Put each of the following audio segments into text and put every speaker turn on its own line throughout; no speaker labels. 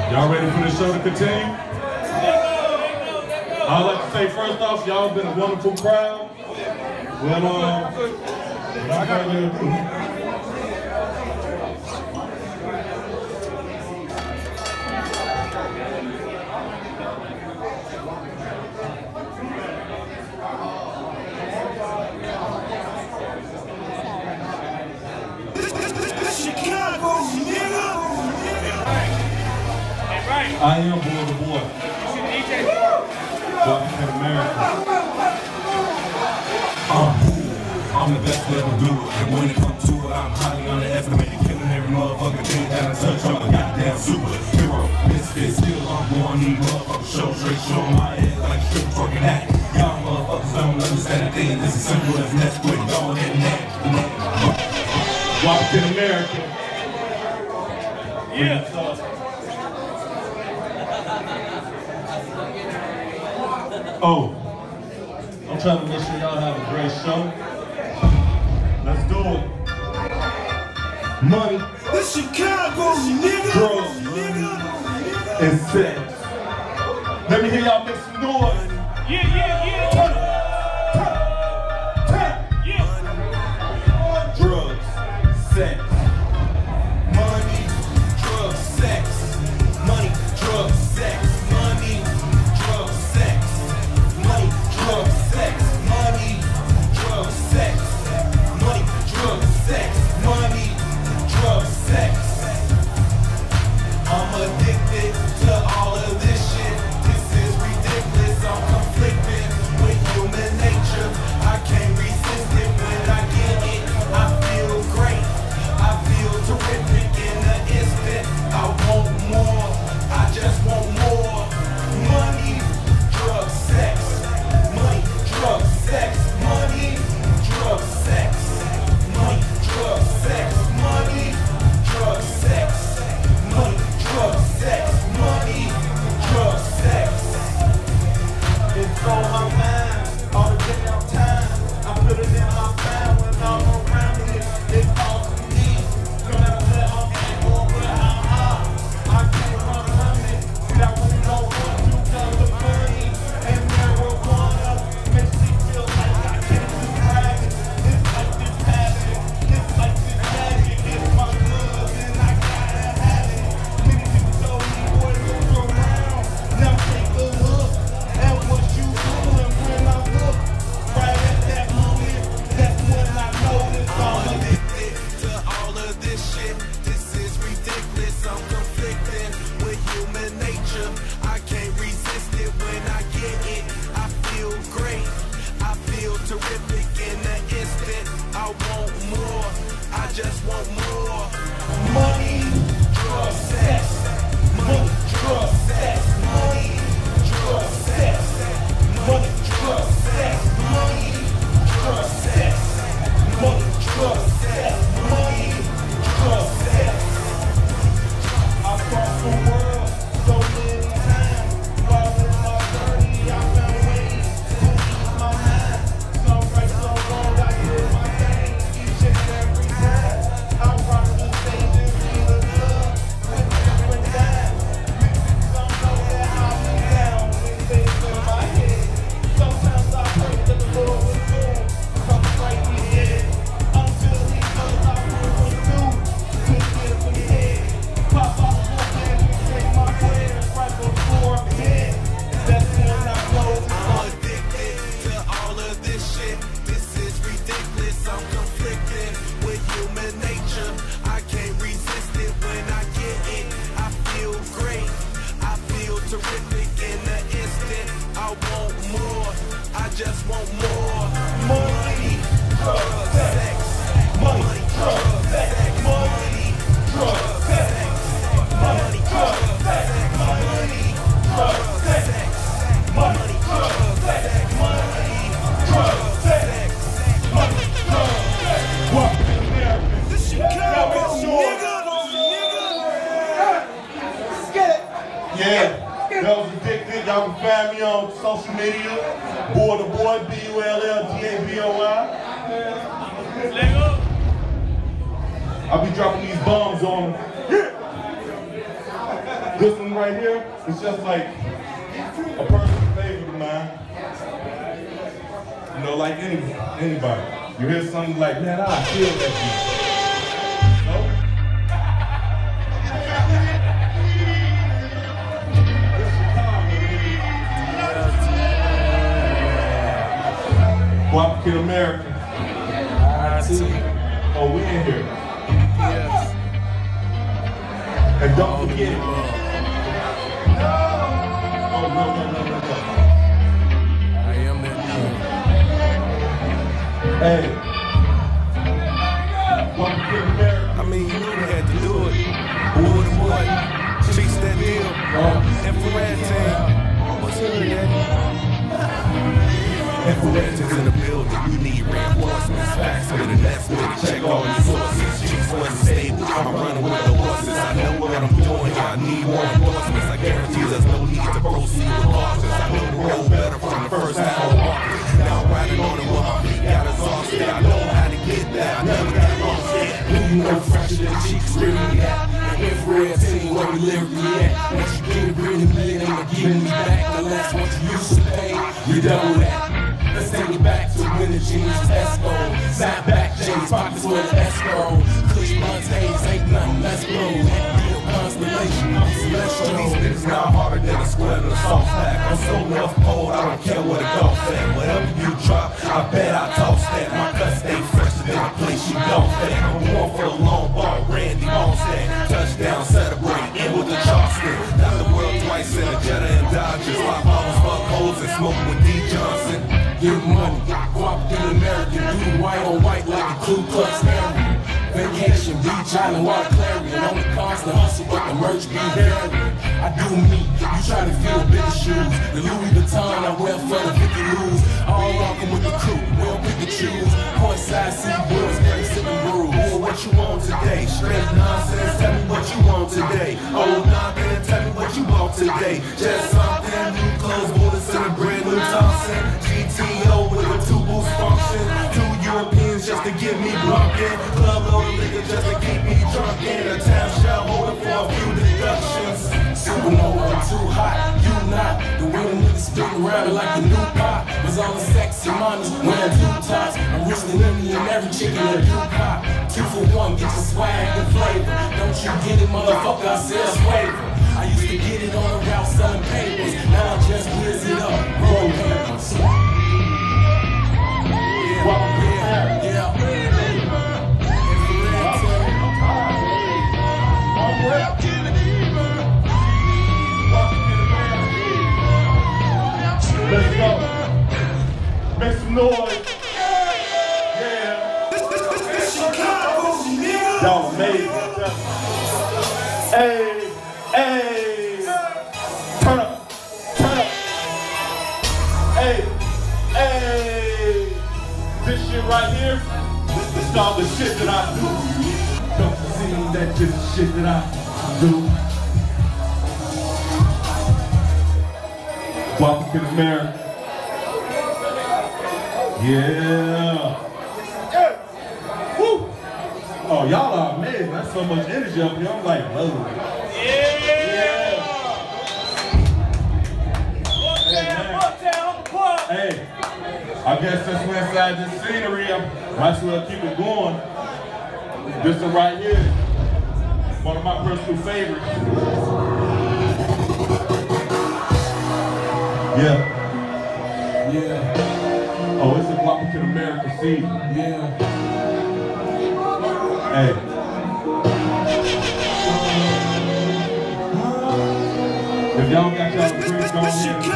Y'all ready for the show to continue? I'd like to say first off, y'all been a wonderful crowd. Well, without further ado. I am Boy the Boy. Washington, America.
I'm the best to ever do it. And when it comes to it, I'm highly underestimated. Killing every motherfucking thing that I touch. I'm a goddamn superhero. Misfit, still I'm born. These motherfuckers show straight, showing my head like a stripper twerking hat. Y'all motherfuckers don't understand a thing. This is simple as next quick. Go ahead and that.
Washington, America. Yeah. Oh, I'm trying to make sure y'all have a great show. Let's do it. Money,
the Chicago nigga,
drugs, and sex. Let me hear y'all make some noise.
Yeah.
Drugs, sex.
Money, drugs, sex. Money, drugs, sex. Money, drugs, sex. Money, drugs, sex. Money, drugs, sex. Money, drugs, sex. Money, drugs, sex. I'm addicted to all of this shit. This is ridiculous. I'm conflicted with human nature. I can't resist it when I get it. I feel great. I feel terrific in an instant. I want more. I just want more. Money, drugs, sex. Money, drugs, sex. Money, drugs, sex. Money, drugs, sex. Money, drugs, sex. Money, drugs, sex. Money, drugs, sex. It's on my mind all the damn time. I put it in my mind when I'm around it. It's all to me. No matter where I'm at or where I'm at, I can't run from it. See, I really don't want to cause the money and marijuana makes me feel like I can't describe it. It's like this magic. It's like this magic. It's my love and I gotta have it. Many people told me, boy, look around. Now take a look at what you doing when I look right at that moment. That's when I notice I'm addicted to all of this shit. This is ridiculous. I'm conflicted with human nature. I can't resist it when I get it. I feel great. I feel terrific in an instant. I want more. I just want more. Money, drugs, sex. Money, drugs, sex. Money, drugs, sex. Money, drugs, sex. Money, drugs, sex. Money, drugs, sex. Money, drugs, sex. I've crossed the world so many times. While in my journey, I found ways to ease my mind. Some right, some wrong, I do my thing each and every time. I rock the stage and feel the love with different times. Some know that I'll be down with things in my head. Sometimes I pray that the Lord will soon come right me in. Until he knows I will pursue to get some head. Pop out the and take my prayers right before bed. That's when I know I'm addicted to all of this shit. This is ridiculous. I'm conflicted with human nature. I can't resist it when I get it. I feel great. I feel terrific in an instant. I want more. I just want more. Money, drugs, sex. Money, drugs, sex. Money, drugs, sex. Money, drugs, sex. Money, drugs, sex. Money, drugs, sex. Money, drugs, sex. Money, drugs, sex.
Washington, America.
the Chicago nigga.
Yeah, that was addicted. Y'all can find me on social media. Boy the Boy, BULLDABOI. I'll be dropping these bombs on them. Yeah. This one right here is just like a personal favorite of mine. You know, like anybody. You hear something like, man, I feel that shit. No? Guapa Kid America. Oh, we in here.
Yes.
And don't forget. Oh, no.
I am that
Hey. Guapa Kid America.
I mean, you knew we had to do it. Boy to boy, chase that deal. Infrared team. What's hood, Daddy? Infrared team's in the building. You need reinforcements. Facts with an estimate. Check all your sources. Cheeks wasn't stable. I'm running with the horses. I know what I'm doing. I need more endorsements. I guarantee there's no need to proceed with losses. I know the road better from the first time I walked it. Now I'm riding on it while my feet got exhausted. I know how to get there. I never got lost yet. You know fresher than cheeks really at. Infrared team where we lyrically at. Once you get it really me, it ain't giving me back. The last one you used to pay, you double that. Let's take it back to when the jeans was Esco. Side back J's, pockets with an escrow. Kush blunts, haze, ain't nothing less blow. Real constellation, I'm celestial. These niggas now harder than a square and a soft pack. I'm so rough cold, I don't care what it golf at. Whatever you drop, I bet I toss that. My cut stay fresher than the place you golf at. I'm going for the long ball, Randy Monstead. Touchdown, celebrate, in with the Charleston. Got the world twice in a Jetta and Dodgers. Lock bottles, fuck holes, and smoke with D. Johnson. Get money, Guapa Kid American, do the white on white like a Ku Klux Klan. Vacation, beach island, water clarion. On the constant hustle, but the merch be varying. I do me, you try to feel bigger shoes. The Louis Vuitton I wear for the 50 lose. All walking with the crew, we'll pick and choose. Courtside, see boys, great sipping brews. Boy, what you want today? Straight nonsense, tell me what you want today. Oh, nothing, tell me what you want today. Just something, new clothes, bullets and a brand new Thompson. GTO with a two-boost function. 2 Europeans just to get me drunken. Club load of liquor just to keep me drunken. A town shell holder for a few deductions. Supernova, I'm too hot, you not. The way the niggas spin around it like the new pop. Was all the sexy mommies wearing two tops. I'm roasting any and every chicken in a new pop. 2 for 1, get your swag and flavor. Don't you get it, motherfucker, I sell waiver. I used to get it on the route selling papers. Now I just whiz it up, roll papers.
Let's go. Make some noise. Yeah. Y'all amazing. Hey, hey. Turn up. Turn up. Hey, hey. This shit right here, it's all the shit that I do. Don't you see that just shit that I do? Guapa Kid America. Yeah. Woo. Oh, y'all are amazing. That's so much energy up here. I'm like, whoa. Yeah. Hey, I guess since we're inside this scenery, I might as well keep it going. This one right here, one of my personal favorites. Yeah. Yeah. Oh, it's a Guapa Kid America season. Yeah. Hey. If y'all got y'all drinks on here, go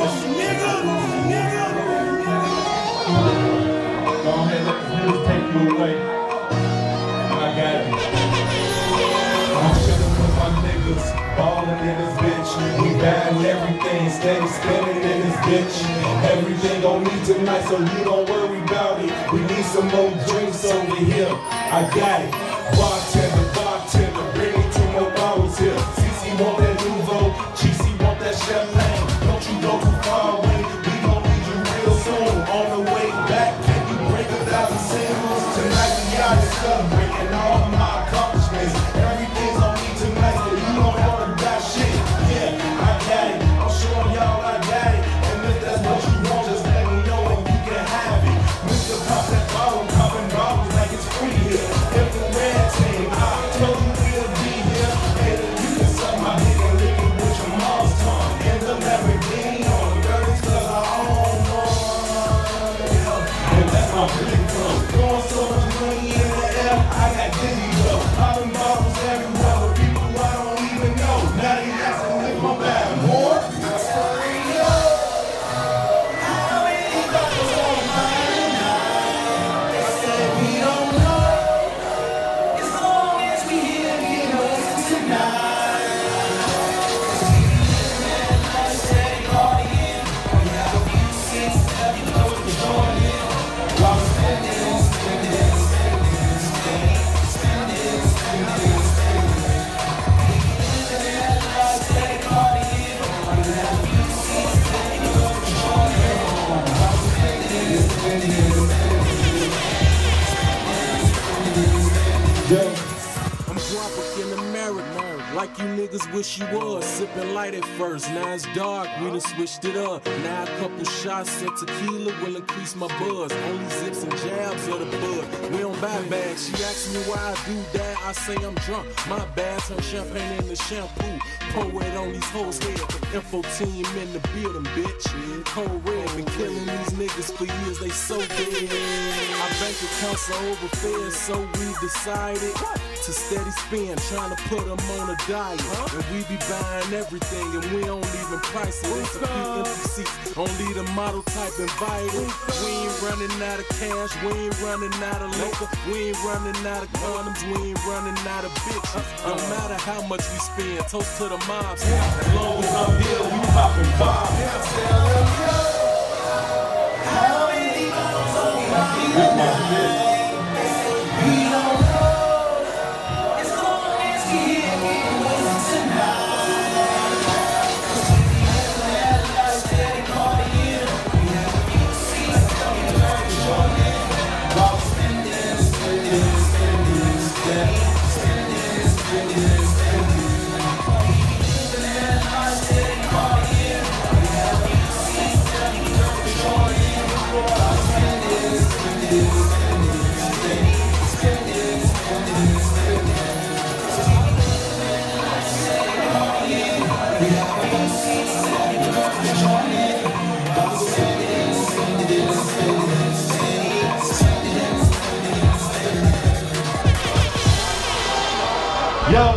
ahead, let the music take you away. I got you.
I'm chillin' with my niggas, ballin' in this bitch. We buying everything, steady spinning in this bitch. Everything gon' need tonight, so you don't worry about it. We need some more drinks over here. I got it. Bartender, bring me 2 more bottles here. CC want that Nouveau, GC want that champagne. Don't you go too far away, we gon' need you real soon. On the way back, can you break 1,000 singles? Tonight we out here celebrating all of my accomplishments. Everything's on me tonight, so you don't worry about shit.
like you niggas wish you was. Sipping light at first, now it's dark, we done switched it up. Now a couple shots of tequila will increase my buzz. Only zips and jabs of the bud. We don't buy bags. She asks me why I do that, I say I'm drunk. My bad, turn champagne into shampoo. Pour it on these hoes' head. The info team in the building, bitch. Cold red, been killing these niggas for years, they so dead. Our bank accounts are overfed, so we decided to steady spend, trying to put them on a diet. And we be buying everything, and we don't even price it. It's a few empty seats, only the model type invited. We ain't running out of cash, we ain't running out of liquor, we ain't running out of condoms, we ain't running out of bitches. No matter how much we spend, toast to the mobs. As long as I'm here, we poppin' bombs.
How many bottles are we don't know. As long as we here, we win tonight. 'Cause we have a steady partying. We have a few seats, we learn to join in. While spending, spending, spending, spending, spending, spending, spending. Living in our steady partying. We have a few seats, we learn to join in. While spending, spending, spending, spending, spending, spending, spending. We have a few seats, we learn to join in. While spending, spending, spending, spending, spending, spending, spending.
Yo!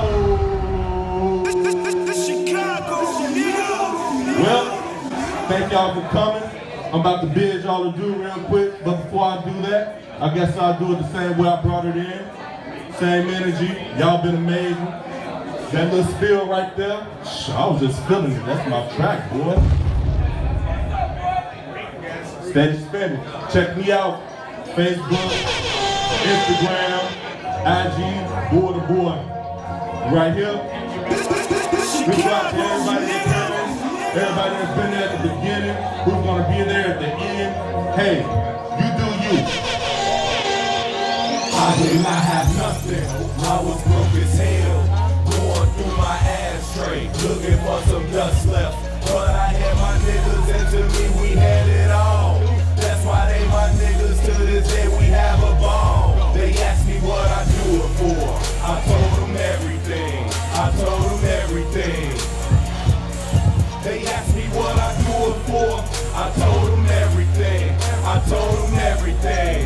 Well, thank y'all for coming. I'm about to bid y'all to do real quick, but before I do that, I guess I'll do it the same way I brought it in. Same energy. Y'all been amazing. That little spill right there, I was just feeling it. That's my track, boy. Steady spinning. Check me out. Facebook, Instagram, IG, Boy to Boy. Right here. We out to everybody that's coming, everybody that's been there at the beginning, who's gonna be there at the end. Hey, you do you.
I did not have nothing, I was broke as hell. Going through my ashtray, looking for some dust left. But I had my niggas, and to me we had it all. That's why they my niggas, to this day we have a ball. They asked me what I do it for, I told them everything, I told them everything. They asked me what I do it for, I told them everything, I told them everything.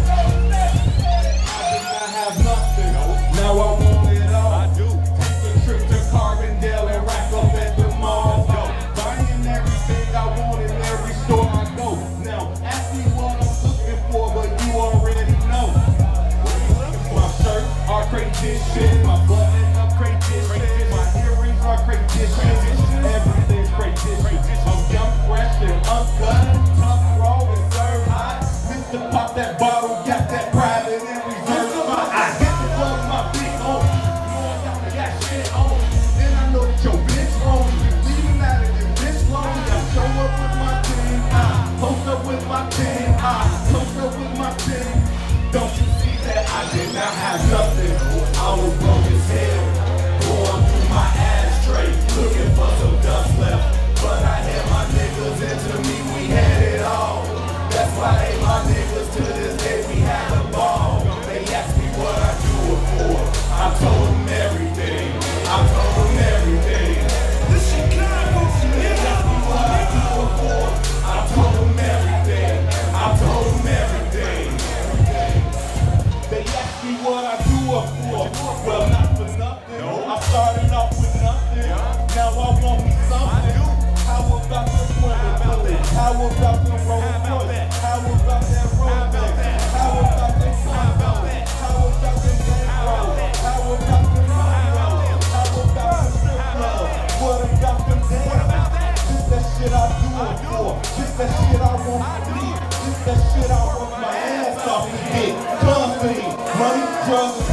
I did not have nothing, now I want it all. I do. Take a trip to Carbondale and rack up at the mall. Buying everything I want in every store I go. Now ask me what I'm looking for, but you already know. My shirt are crayfish, my button up crayfish, my earrings are crayfish, everything's crayfish. I'm young, fresh, and uncut, tough, raw, and served hot. Mr. Pop that bottle, got that private and reserved spot. I hit the club, my big home. Going down to that shit on. Then I know that your bitch wrong. You leaving out of this bitch long. I show up with my team, I post up with my team, I post up with my team. Don't you see that I did not have nothing? I was broke as hell, going through my ashtray, looking for some dust left. But I had my niggas, and to me we had it all. That's why they my niggas, to this day we had a ball. They asked me what I do it for, I told them everything, I told them everything. The Chicago, they asked me what I do it for, I told them everything, I told them everything. They asked me what I do it for, well not for nothing. I started off with nothing, now I want me something. How about the bullet? How about the Rolls Royce? How about that Rolex? How about that Sunbelt? How about the Game Roll? How about the Mario? How about the strip club? What about the dance? This that shit I do it for. This that shit I want to be. This that shit I work my ass off to get. Company, money, drugs,